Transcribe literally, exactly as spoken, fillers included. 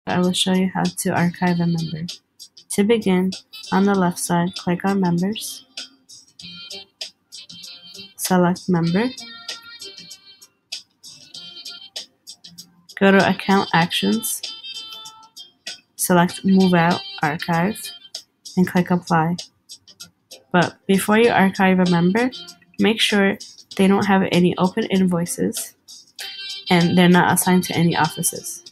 I will show you how to archive a member. To begin, on the left side, click on Members, select Member, go to Account Actions, select Move Out, Archive, and click Apply. But before you archive a member, make sure they don't have any open invoices and they're not assigned to any offices.